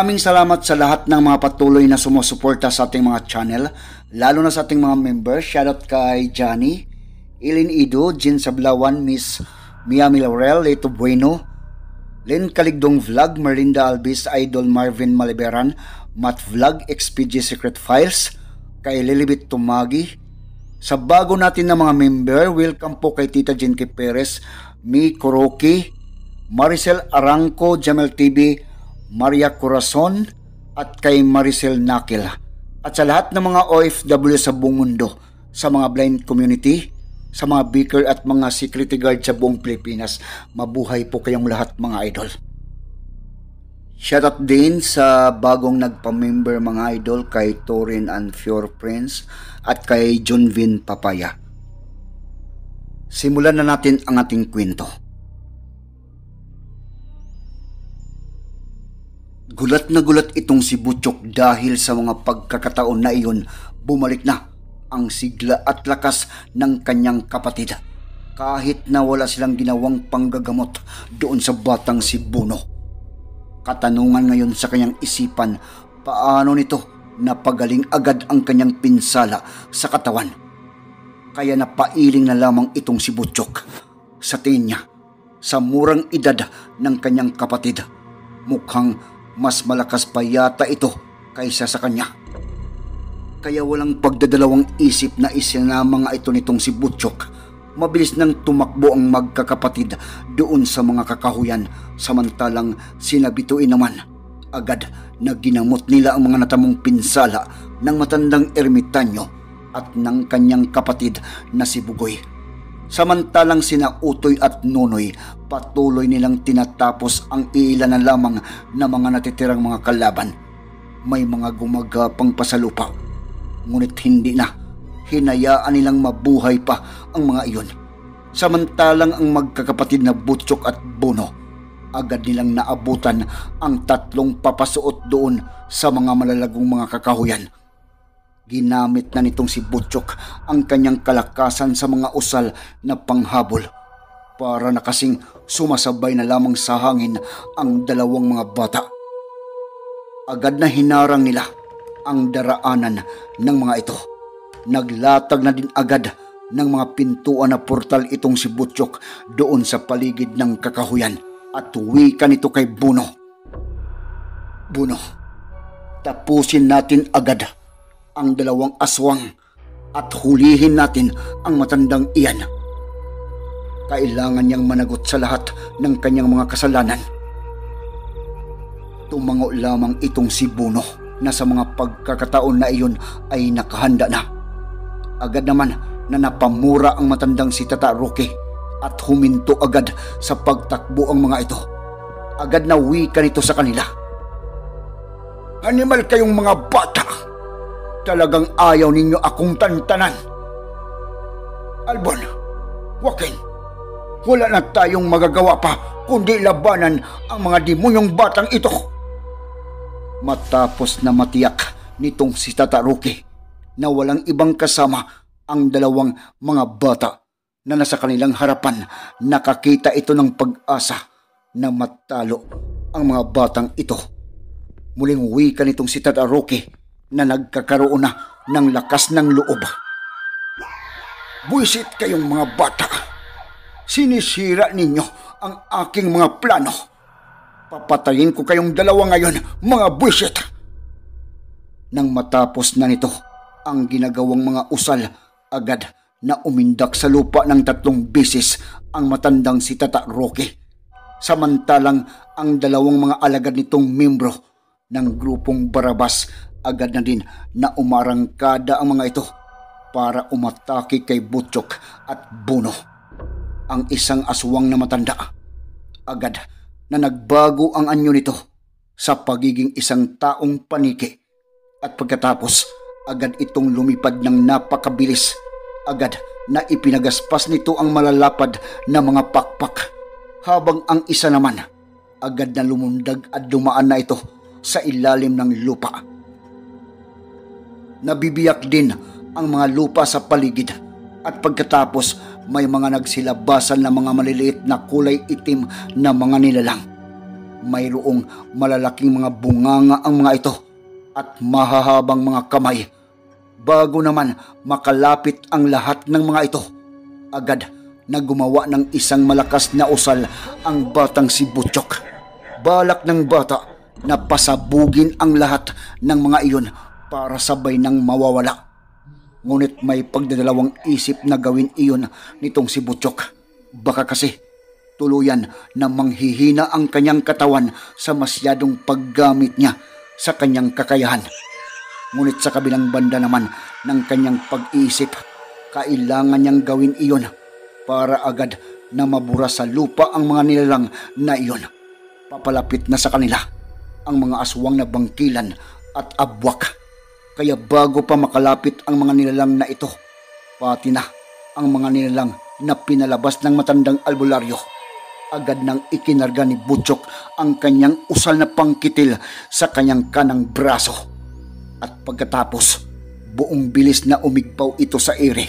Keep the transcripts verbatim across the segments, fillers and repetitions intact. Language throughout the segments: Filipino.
Maraming salamat sa lahat ng mga patuloy na sumusuporta sa ating mga channel, lalo na sa ating mga members. Shoutout kay Johnny, Ilin Ido, Jin Sablawan, Miss Miami Laurel, Leto Bueno, Len Kaligdong Vlog, Merlinda Albis, Idol Marvin Maliberan, Matt Vlog, X P G Secret Files, kay Lilibet Tumagi. Sa bago natin na mga member, welcome po kay Tita Jinky Perez, Mi Kuroki, Maricel Arangco, Jamel T V, Maria Corazon, at kay Maricel Nakil. At sa lahat ng mga O F W sa buong mundo, sa mga blind community, sa mga beaker at mga security guard sa buong Pilipinas, mabuhay po kayong lahat mga idol. Shoutout din sa bagong nagpa-member mga idol, kay Torin and Fior Prince at kay Junvin Papaya. Simulan na natin ang ating kwento. Gulat na gulat itong si Butchok dahil sa mga pagkakataon na iyon, bumalik na ang sigla at lakas ng kanyang kapatid. Kahit na wala silang ginawang panggagamot doon sa batang si Buno. Katanungan ngayon sa kanyang isipan, paano nito napagaling agad ang kanyang pinsala sa katawan? Kaya napailing na lamang itong si Butchok. Sa tingin niya, sa murang edad ng kanyang kapatid, mukhang mas malakas pa yata ito kaysa sa kanya. Kaya walang pagdadalawang isip na isinama nga ito nitong si Butchok. Mabilis nang tumakbo ang magkakapatid doon sa mga kakahuyan, samantalang sinabituin naman agad na ginamot nila ang mga natamong pinsala ng matandang ermitanyo at ng kanyang kapatid na si Bugoy. Samantalang sina Utoy at Nonoy patuloy nilang tinatapos ang ilan na lamang na mga natitirang mga kalaban. May mga gumagapang pa sa lupa, ngunit hindi na. Hinayaan nilang mabuhay pa ang mga iyon. Samantalang ang magkakapatid na Butchok at Buno, agad nilang naabutan ang tatlong papasuot doon sa mga malalagong mga kakahuyan. Ginamit na nitong si Butchok ang kanyang kalakasan sa mga usal na panghabol para na kasing sumasabay na lamang sa hangin ang dalawang mga bata. Agad na hinarang nila ang daraanan ng mga ito. Naglatag na din agad ng mga pintuan na portal itong si Butchok doon sa paligid ng kakahuyan at wika nito kay Buno. Buno, tapusin natin agad ang dalawang aswang at hulihin natin ang matandang iyan. Kailangan niyang managot sa lahat ng kanyang mga kasalanan. Tumango lamang itong si Buno na sa mga pagkakataon na iyon ay nakahanda na. Agad naman na napamura ang matandang si Tata Roque at huminto agad sa pagtakbo ang mga ito. Agad na wika nito sa kanila. Animal kayong mga bata! Talagang ayaw ninyo akong tantanan. Albon, Joaquin, wala na tayong magagawa pa kundi labanan ang mga demonyong batang ito. Matapos na matiyak nitong si Tata Roque na walang ibang kasama ang dalawang mga bata na nasa kanilang harapan, nakakita ito ng pag-asa na matalo ang mga batang ito. Muling wika nitong si Tata Roque na nagkakaroon na ng lakas ng loob. Buisit kayong mga bata. Sinisira ninyo ang aking mga plano. Papatayin ko kayong dalawa ngayon, mga buisit. Nang matapos na nito ang ginagawang mga usal, agad na umindak sa lupa ng tatlong bisis ang matandang si Tata Roque. Samantalang ang dalawang mga alagad nitong membro ng grupong Barabas, agad na din na umarangkada ang mga ito para umatake kay Butchok at Buno. Ang isang aswang na matanda, agad na nagbago ang anyo nito sa pagiging isang taong paniki at pagkatapos agad itong lumipad ng napakabilis. Agad na ipinagaspas nito ang malalapad na mga pakpak, habang ang isa naman agad na lumundag at dumaan na ito sa ilalim ng lupa. Nabibiyak din ang mga lupa sa paligid at pagkatapos may mga nagsilabasan na mga maliliit na kulay itim na mga nilalang. mayroong malalaking mga bunganga ang mga ito at mahahabang mga kamay. Bago naman makalapit ang lahat ng mga ito, agad na gumawa ng isang malakas na usal ang batang si Butchok. Balak ng bata na pasabugin ang lahat ng mga iyon para sabay nang mawawala. Ngunit may pagdadalawang isip na gawin iyon nitong si Butchok. Baka kasi tuluyan na manghihina ang kanyang katawan sa masyadong paggamit niya sa kanyang kakayahan. Ngunit sa kabilang banda naman ng kanyang pag-iisip, kailangan niyang gawin iyon para agad na mabura sa lupa ang mga nilalang na iyon. Papalapit na sa kanila ang mga aswang na bangkilan at abwak. Kaya bago pa makalapit ang mga nilalang na ito, pati na ang mga nilalang na pinalabas ng matandang albularyo, agad nang ikinarga ni Butchok ang kanyang usal na pangkitil sa kanyang kanang braso. At pagkatapos, buong bilis na umigpaw ito sa ere.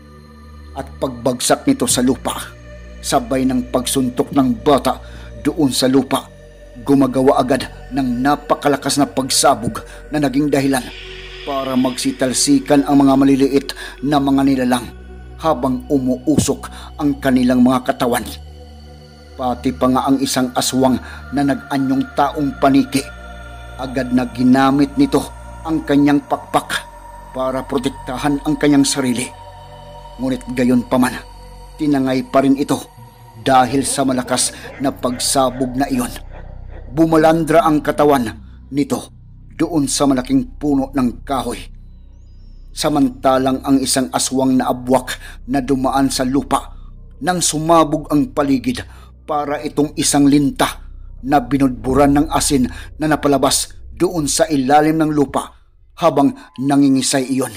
At pagbagsak nito sa lupa, sabay ng pagsuntok ng bata doon sa lupa, gumagawa agad ng napakalakas na pagsabog na naging dahilan para magsitalsikan ang mga maliliit na mga nilalang habang umuusok ang kanilang mga katawan. Pati pa nga ang isang aswang na nag-anyong taong paniki, agad na ginamit nito ang kanyang pakpak para protektahan ang kanyang sarili. Ngunit gayon pa man, tinangay pa rin ito dahil sa malakas na pagsabog na iyon. Bumalandra ang katawan nito doon sa malaking puno ng kahoy. Samantalang ang isang aswang na abwak na dumaan sa lupa nang sumabog ang paligid para itong isang linta na binudburan ng asin na napalabas doon sa ilalim ng lupa habang nangingisay iyon.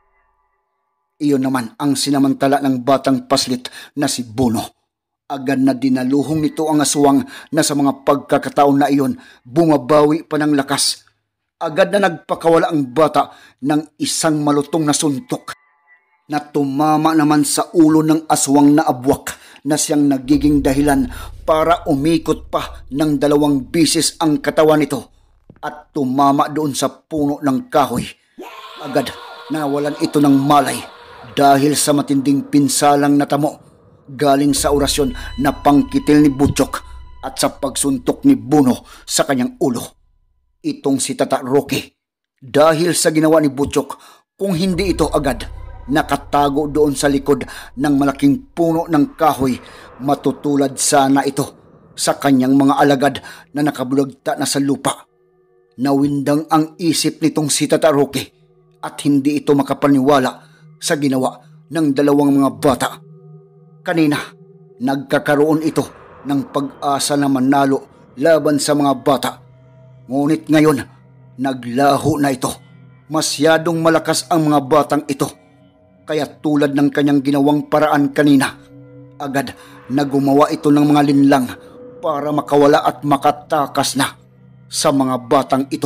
Iyon naman ang sinamantala ng batang paslit na si Buno. Agad na dinaluhong nito ang aswang na sa mga pagkakataon na iyon bumabawi pa ng lakas. Agad na nagpakawala ang bata ng isang malutong na suntok na tumama naman sa ulo ng aswang na abwak na siyang nagiging dahilan para umikot pa ng dalawang bisis ang katawan nito at tumama doon sa puno ng kahoy. Agad na nawalan ito ng malay dahil sa matinding pinsalang natamo galing sa orasyon na pangkitil ni Butchok at sa pagsuntok ni Buno sa kanyang ulo. Itong si Tata Rocky, dahil sa ginawa ni Butchok, kung hindi ito agad nakatago doon sa likod ng malaking puno ng kahoy, matutulad sana ito sa kanyang mga alagad na nakabulagta na sa lupa. Nawindang ang isip nitong si Tata Rocky at hindi ito makapaniwala sa ginawa ng dalawang mga bata. Kanina, nagkakaroon ito ng pag-asa na manalo laban sa mga bata. Ngunit ngayon, naglaho na ito. Masyadong malakas ang mga batang ito. Kaya tulad ng kanyang ginawang paraan kanina, agad na gumawa ito ng mga linlang para makawala at makatakas na sa mga batang ito.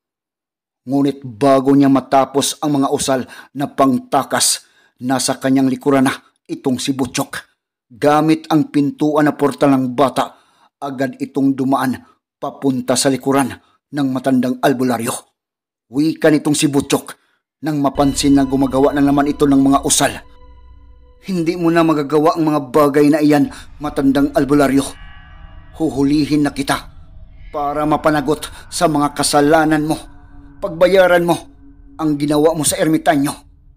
Ngunit bago niya matapos ang mga usal na pangtakas, nasa kanyang likuran na itong si Butchok. Gamit ang pintuan na portal ng bata, agad itong dumaan papunta sa likuran ng matandang albularyo. Wika nitong si Butchok nang mapansin na gumagawa na naman ito ng mga usal. Hindi mo na magagawa ang mga bagay na iyan, matandang albularyo. Huhulihin na kita para mapanagot sa mga kasalanan mo. Pagbayaran mo ang ginawa mo sa ermitanyo.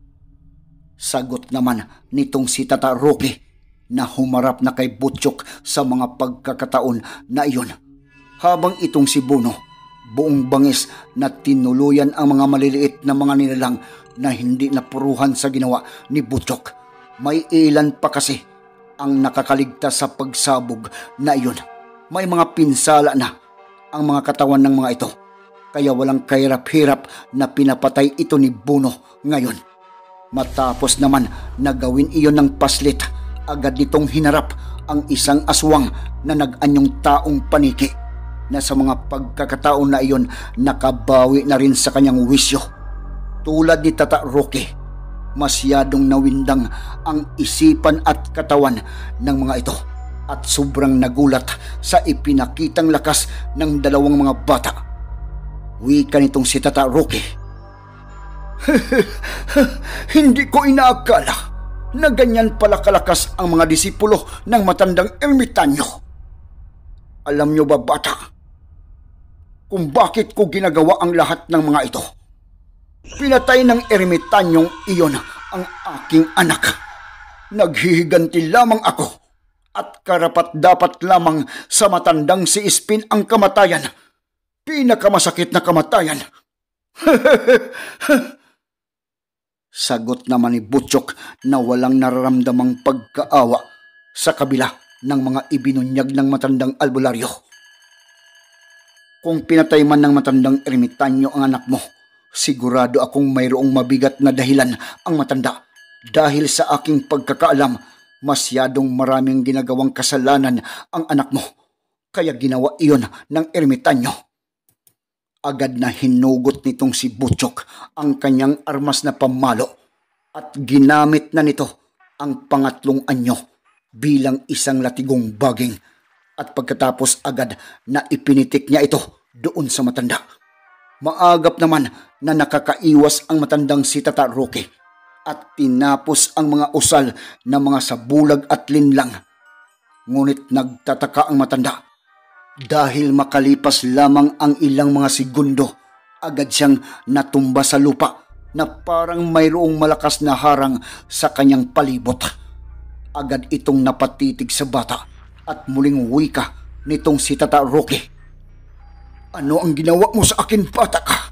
Sagot naman nitong si Tata Rocky na humarap na kay Butchok sa mga pagkakataon na iyon. Habang itong si Buno, buong bangis na tinuluyan ang mga maliliit na mga nilalang na hindi napuruhan sa ginawa ni Butchok. May ilan pa kasi ang nakakaligtas sa pagsabog na iyon. May mga pinsala na ang mga katawan ng mga ito, kaya walang kahirap-hirap na pinapatay ito ni Buno ngayon. Matapos naman na gawin iyon ng paslit, agad nitong hinarap ang isang aswang na nag-anyong taong paniki na sa mga pagkakataon na iyon nakabawi na rin sa kanyang wisyo. Tulad ni Tata Rocky, masyadong nawindang ang isipan at katawan ng mga ito. at sobrang nagulat sa ipinakitang lakas ng dalawang mga bata. Wika nitong si Tata Roque. Hindi ko inaakala na ganyan pala kalakas ang mga disipulo ng matandang ermitanyo. Alam nyo ba, bata, kung bakit ko ginagawa ang lahat ng mga ito? Pinatay ng ermitanyong iyon ang aking anak. Naghihiganti lamang ako at karapat dapat lamang sa matandang si Ispin ang kamatayan. Pinakamasakit na kamatayan. Sagot naman ni Butchok na walang nararamdamang pagkaawa sa kabila ng mga ibinunyag ng matandang albularyo. Kung pinatay man ng matandang ermitanyo ang anak mo, sigurado akong mayroong mabigat na dahilan ang matanda. Dahil sa aking pagkakaalam, masyadong maraming ginagawang kasalanan ang anak mo, kaya ginawa iyon ng ermitanyo. Agad na hinugot nitong si Butchok ang kanyang armas na pamalo at ginamit na nito ang pangatlong anyo bilang isang latigong baging, at pagkatapos agad na ipinitik niya ito doon sa matanda. Maagap naman na nakakaiwas ang matandang si Tata Roque at tinapos ang mga usal na mga sabulag at linlang. Ngunit nagtataka ang matanda dahil makalipas lamang ang ilang mga segundo, agad siyang natumba sa lupa na parang mayroong malakas na harang sa kanyang palibot. Agad itong napatitig sa bata at muling wika nitong si Tata Roque. Ano ang ginawa mo sa akin, bata ka?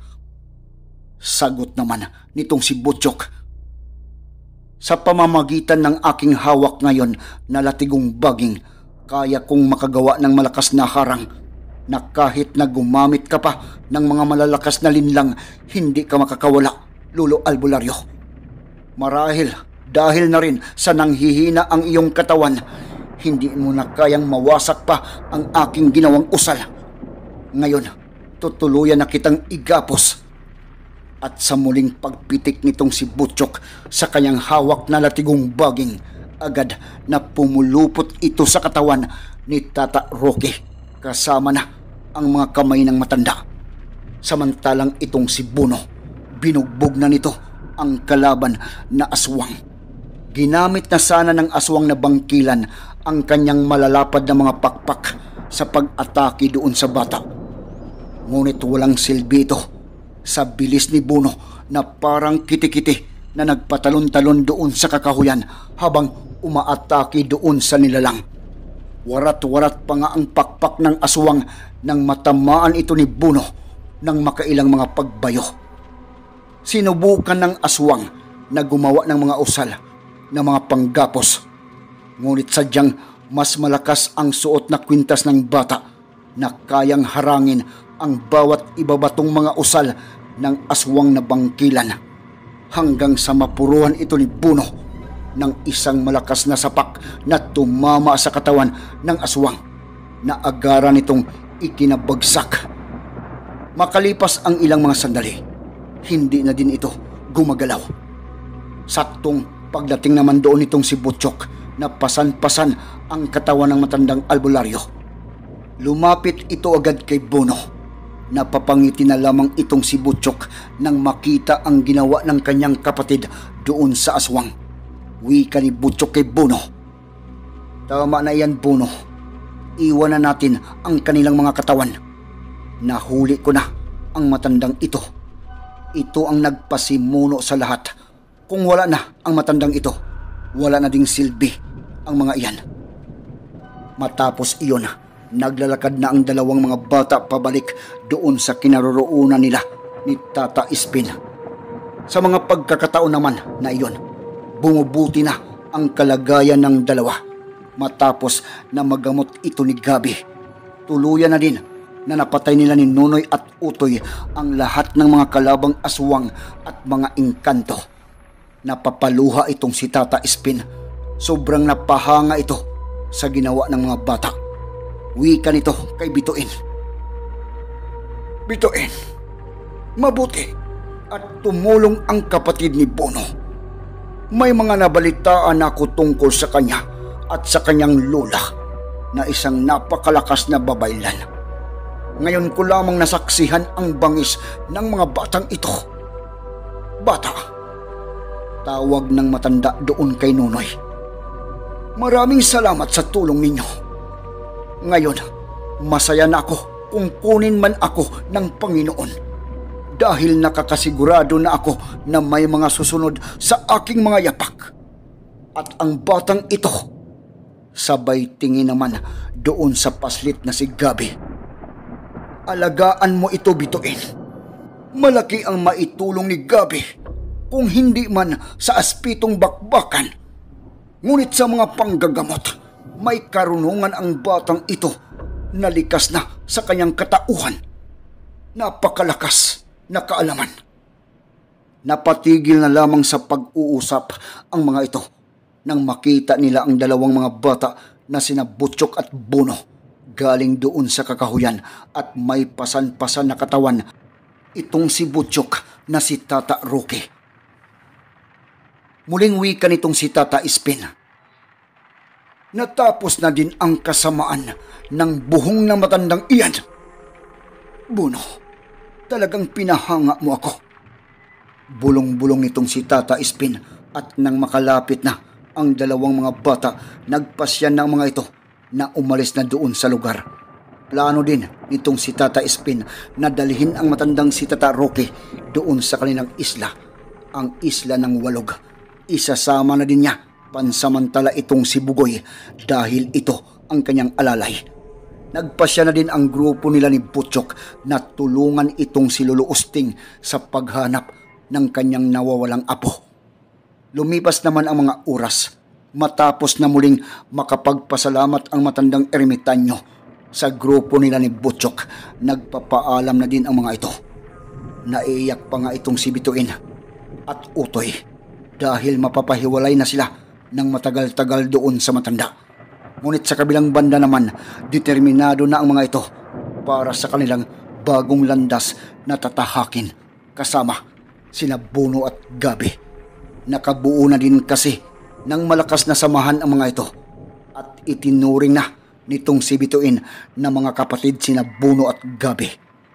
Sagot naman nitong si Butchok. Sa pamamagitan ng aking hawak ngayon na latigong baging, kaya kong makagawa ng malakas na harang na kahit na gumamit ka pa ng mga malalakas na linlang, hindi ka makakawala, Lolo Albularyo. Marahil dahil na rin sa nanghihina ang iyong katawan, hindi mo na kayang mawasak pa ang aking ginawang usal. Ngayon, tutuluyan na kitang igapos. At sa muling pagpitik nitong si Butchok sa kanyang hawak na latigong baging, agad na pumulupot ito sa katawan ni Tata Roque kasama na ang mga kamay ng matanda. Samantalang itong si Buno, binugbog na nito ang kalaban na aswang. Ginamit na sana ng aswang na bangkilan ang kanyang malalapad na mga pakpak sa pag-atake doon sa bata. Ngunit walang silbi ito sa bilis ni Buno na parang kitikiti na nagpatalon-talon doon sa kakahuyan habang umaatake doon sa nilalang. Warat-warat pa nga ang pakpak ng aswang nang matamaan ito ni Buno ng makailang mga pagbayo. Sinubukan ng aswang na gumawa ng mga usal na mga panggapos, ngunit sadyang mas malakas ang suot na kwintas ng bata na kayang harangin ang bawat ibabatong mga usal ng aswang na bangkilan, hanggang sa mapuruhan ito ni Buno ng isang malakas na sapak na tumama sa katawan ng aswang na agara nitong ikinabagsak. Makalipas ang ilang mga sandali, hindi na din ito gumagalaw. Saktong pagdating naman doon nitong si Butchok na pasan-pasan ang katawan ng matandang albularyo, lumapit ito agad kay Buno. Napapangiti na lamang itong si Butchok nang makita ang ginawa ng kanyang kapatid doon sa aswang. Wika ni Butchok kay Buno. Tama na yan, Buno. Iwan na natin ang kanilang mga katawan. Nahuli ko na ang matandang ito. Ito ang nagpasimuno sa lahat. Kung wala na ang matandang ito, wala na ding silbi ang mga iyan. Matapos iyon, naglalakad na ang dalawang mga bata pabalik doon sa kinaroroonan nila ni Tata Ispin. Sa mga pagkakataon naman na iyon, bumubuti na ang kalagayan ng dalawa matapos na magamot ito ni Gabi. Tuluyan na din na napatay nila ni Nonoy at Utoy ang lahat ng mga kalabang aswang at mga engkanto. Napapaluha itong si Tata Ispin. Sobrang napahanga ito sa ginawa ng mga bata. Wika nito kay Bituin. Bituin, mabuti at tumulong ang kapatid ni Bono. May mga nabalitaan ako tungkol sa kanya at sa kanyang lola. na isang napakalakas na babaylan. Ngayon ko lamang nasaksihan ang bangis ng mga batang ito. Bata, tawag ng matanda doon kay Nunoy. Maraming salamat sa tulong ninyo. Ngayon, masaya na ako kung kunin man ako ng Panginoon dahil nakakasigurado na ako na may mga susunod sa aking mga yapak. At ang batang ito, sabay tingin naman doon sa paslit na si Gabi. Alagaan mo ito, bituin. Malaki ang maitulong ni Gabi kung hindi man sa aspitong bakbakan. Ngunit sa mga panggagamot, may karunungan ang batang ito na likas na sa kanyang katauhan. Napakalakas na kaalaman. Napatigil na lamang sa pag-uusap ang mga ito nang makita nila ang dalawang mga bata na sina Butchok at Buno galing doon sa kakahuyan at may pasan-pasan na katawan. Itong si Butchok na si Tata Roque. Muling wika nitong si Tata Ispin. Natapos na din ang kasamaan ng buhong na matandang iyan. Buno, talagang pinahanga mo ako. Bulong-bulong nitong si Tata Ispin at nang makalapit na ang dalawang mga bata, nagpasyan ng mga ito na umalis na doon sa lugar. Plano din nitong si Tata Ispin na dalhin ang matandang si Tata Roque doon sa kanilang isla, ang isla ng Walog. Isasama na din niya pansamantala itong si Bugoy dahil ito ang kanyang alalay. Nagpasya na din ang grupo nila ni Butchok na tulungan itong si Lolo Usting sa paghanap ng kanyang nawawalang apo. Lumipas naman ang mga oras matapos na muling makapagpasalamat ang matandang ermitanyo sa grupo nila ni Butchok. Nagpapaalam na din ang mga ito. Naiiyak pa nga itong si Bituin at Utoy dahil mapapahiwalay na sila ng matagal-tagal doon sa matanda. Ngunit sa kabilang banda naman, determinado na ang mga ito para sa kanilang bagong landas na tatahakin kasama sina Buno at Gabi. Nakabuo na din kasi ng malakas na samahan ang mga ito at itinuring na nitong si Bituin na mga kapatid sina Buno at Gabi.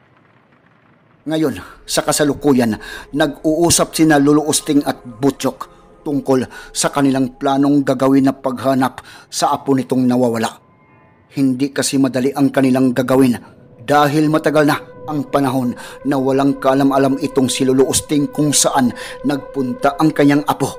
Ngayon, sa kasalukuyan, nag-uusap sina Lolo Usting at Butchok tungkol sa kanilang planong gagawin na paghanap sa apo nitong nawawala. Hindi kasi madali ang kanilang gagawin dahil matagal na ang panahon na walang kaalam-alam itong si Lolo Usting kung saan nagpunta ang kanyang apo.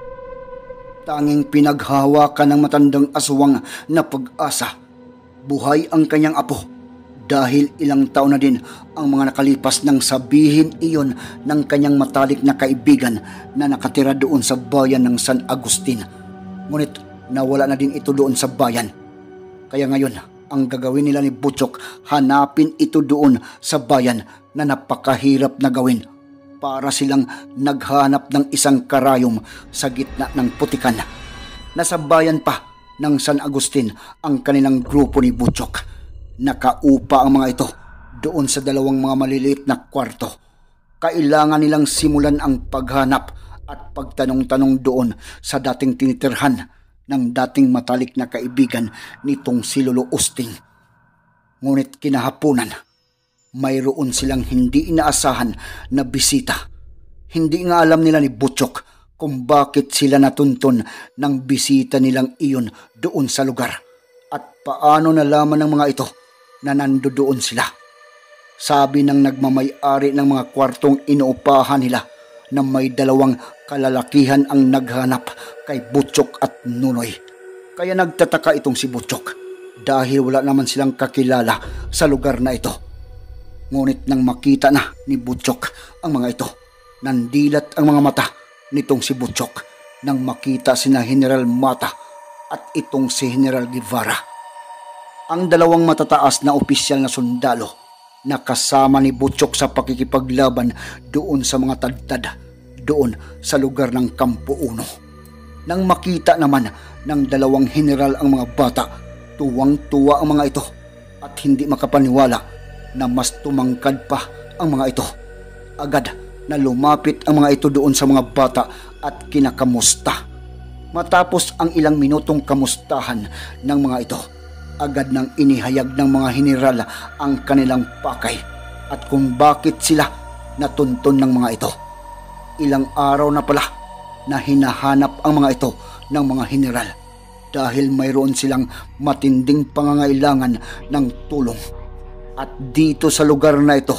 Tanging pinaghawakan ng matandang aswang na Pag-asa, buhay ang kanyang apo dahil ilang taon na din ang mga nakalipas nang sabihin iyon ng kanyang matalik na kaibigan na nakatira doon sa bayan ng San Agustin. Ngunit nawala na din ito doon sa bayan. Kaya ngayon, ang gagawin nila ni Butchok, hanapin ito doon sa bayan na napakahirap na gawin para silang naghanap ng isang karayom sa gitna ng putikan. Nasa bayan pa ng San Agustin ang kanilang grupo ni Butchok. Nakaupa ang mga ito doon sa dalawang mga maliliit na kwarto. Kailangan nilang simulan ang paghanap at pagtanong-tanong doon sa dating tinitirhan ng dating matalik na kaibigan nitong si Lolo Usting. Ngunit kinahaponan, mayroon silang hindi inaasahan na bisita. Hindi nga alam nila ni Butchok kung bakit sila natuntun ng bisita nilang iyon doon sa lugar at paano nalaman ng mga ito na nandoon sila. Sabi ng nagmamay-ari ng mga kwartong inuupahan nila na may dalawang kalalakihan ang naghanap kay Butchok at Nunoy. Kaya nagtataka itong si Butchok dahil wala naman silang kakilala sa lugar na ito. Ngunit nang makita na ni Butchok ang mga ito, nandilat ang mga mata nitong si Butchok nang makita sina General Mata at itong si General Guevara. Ang dalawang matataas na opisyal na sundalo na kasama ni Butchok sa pakikipaglaban doon sa mga tadtad doon sa lugar ng Kampo Uno. Nang makita naman ng dalawang general ang mga bata, tuwang-tuwa ang mga ito at hindi makapaniwala na mas tumangkad pa ang mga ito. Agad na lumapit ang mga ito doon sa mga bata at kinakamusta. Matapos ang ilang minutong kamustahan ng mga ito, Agad nang inihayag ng mga general ang kanilang pakay at kung bakit sila natunton ng mga ito. Ilang araw na pala na hinahanap ang mga ito ng mga general dahil mayroon silang matinding pangangailangan ng tulong. At dito sa lugar na ito,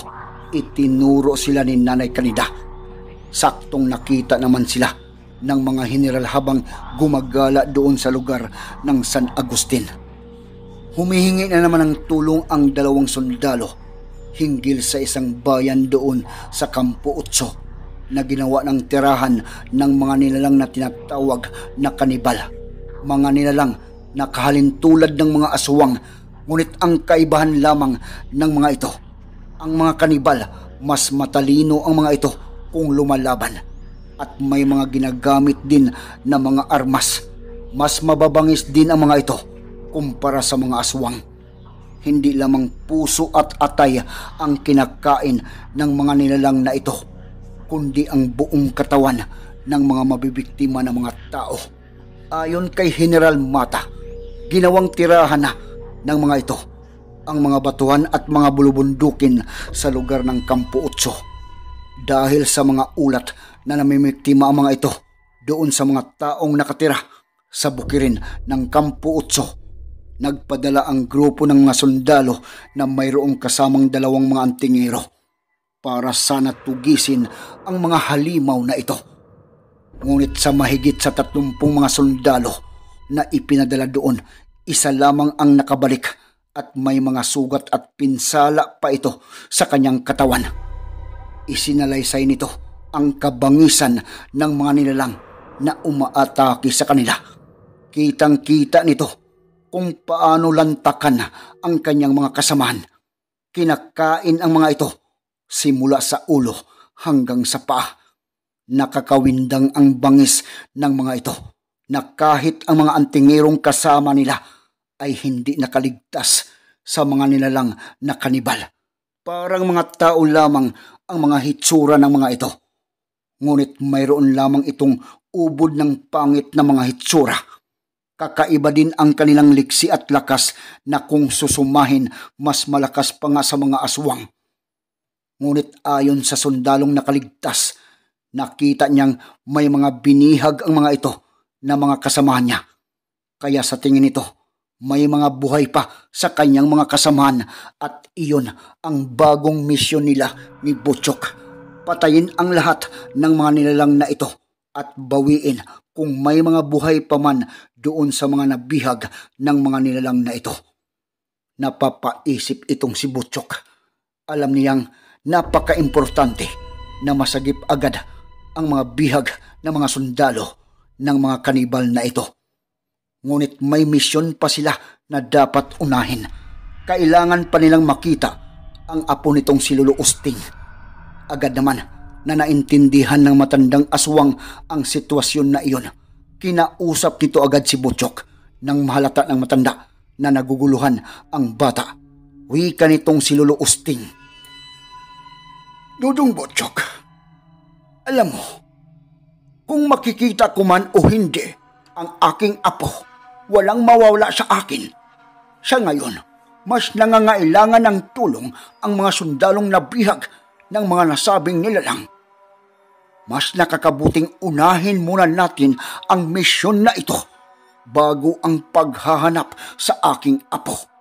itinuro sila ni Nanay Canida. Saktong nakita naman sila ng mga general habang gumagala doon sa lugar ng San Agustin. Humihingi na naman ng tulong ang dalawang sundalo hinggil sa isang bayan doon sa Kampo Otso na ginawa ng tirahan ng mga nilalang na tinatawag na kanibal. Mga nilalang na kahalintulad ng mga aswang, ngunit ang kaibahan lamang ng mga ito, ang mga kanibal mas matalino ang mga ito kung lumalaban at may mga ginagamit din na mga armas. Mas mababangis din ang mga ito kumpara sa mga aswang. Hindi lamang puso at atay ang kinakain ng mga nilalang na ito, kundi ang buong katawan ng mga mabibiktima ng mga tao. Ayon kay General Mata, ginawang tirahan na ng mga ito ang mga batuhan at mga bulubundukin sa lugar ng Kampo Otso. Dahil sa mga ulat na namimiktima ang mga ito doon sa mga taong nakatira sa bukirin ng Kampo Otso, nagpadala ang grupo ng mga sundalo na mayroong kasamang dalawang mga antingero para sana tugisin ang mga halimaw na ito. Ngunit sa mahigit sa tatlumpung mga sundalo na ipinadala doon, isa lamang ang nakabalik at may mga sugat at pinsala pa ito sa kanyang katawan. Isinalaysay nito ang kabangisan ng mga nilalang na umaatake sa kanila. Kitang-kita nito kung paano lantakan ang kanyang mga kasamahan. Kinakain ang mga ito simula sa ulo hanggang sa paa. Nakakawindang ang bangis ng mga ito na kahit ang mga antingerong kasama nila ay hindi nakaligtas sa mga nilalang na kanibal. Parang mga tao lamang ang mga hitsura ng mga ito. Ngunit mayroon lamang itong ubod ng pangit na mga hitsura. Kakaiba din ang kanilang liksi at lakas na kung susumahin mas malakas pa nga sa mga aswang. Ngunit ayon sa sundalong nakaligtas, nakita niyang may mga binihag ang mga ito na mga kasamahan niya. Kaya sa tingin nito, may mga buhay pa sa kanyang mga kasamahan at iyon ang bagong misyon nila ni Butchok. Patayin ang lahat ng mga nilalang na ito at bawiin kung may mga buhay pa man doon sa mga nabihag ng mga nilalang na ito. Napapaisip itong si Butchok. Alam niyang napaka-importante na masagip agad ang mga bihag ng mga sundalo ng mga kanibal na ito. Ngunit may misyon pa sila na dapat unahin. Kailangan pa nilang makita ang apo nitong si Lolo Usting. Agad naman na naintindihan ng matandang aswang ang sitwasyon na iyon. Kinausap nito agad si Butchok nang mahalata ng matanda na naguguluhan ang bata. Wika nitong si Lolo Usting. Dudong Butchok, alam mo, kung makikita ko man o hindi ang aking apo, walang mawawala sa akin. Sa ngayon, mas nangangailangan ng tulong ang mga sundalong nabihag ng mga nasabing nilalang. Mas nakakabuting unahin muna natin ang misyon na ito bago ang paghahanap sa aking apo.